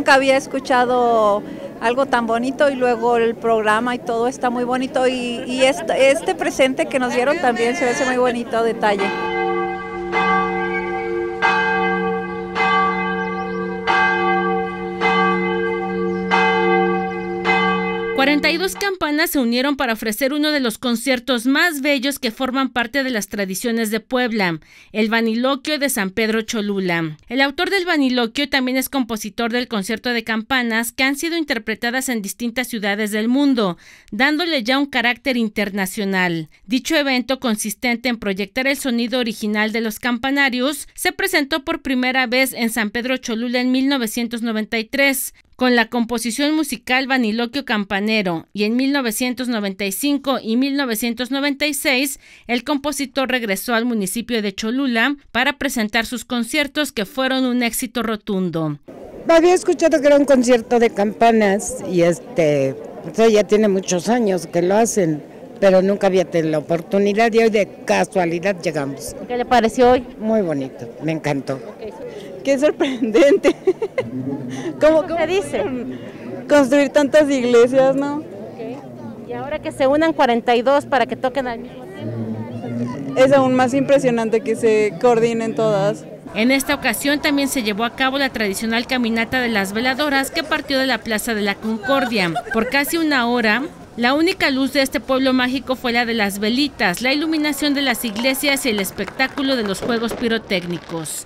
nunca había escuchado algo tan bonito y luego el programa y todo está muy bonito y este presente que nos dieron también se ve muy bonito detalle. 42 campanas se unieron para ofrecer uno de los conciertos más bellos que forman parte de las tradiciones de Puebla, el Vaniloquio de San Pedro Cholula. El autor del Vaniloquio también es compositor del concierto de campanas que han sido interpretadas en distintas ciudades del mundo, dándole ya un carácter internacional. Dicho evento, consistente en proyectar el sonido original de los campanarios, se presentó por primera vez en San Pedro Cholula en 1993, con la composición musical Vaniloquio Campanero, y en 1995 y 1996 el compositor regresó al municipio de Cholula para presentar sus conciertos que fueron un éxito rotundo. Había escuchado que era un concierto de campanas y ya tiene muchos años que lo hacen, pero nunca había tenido la oportunidad y hoy de casualidad llegamos. ¿Qué le pareció hoy? Muy bonito, me encantó. Qué sorprendente. ¿Cómo se dice? Construir tantas iglesias, ¿no? Okay. Y ahora que se unan 42 para que toquen al mismo tiempo. Es aún más impresionante que se coordinen todas. En esta ocasión también se llevó a cabo la tradicional caminata de las veladoras que partió de la Plaza de la Concordia. Por casi una hora, la única luz de este pueblo mágico fue la de las velitas, la iluminación de las iglesias y el espectáculo de los juegos pirotécnicos.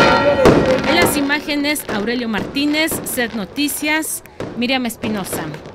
En las imágenes, Aurelio Martínez, SED Noticias, Miriam Espinosa.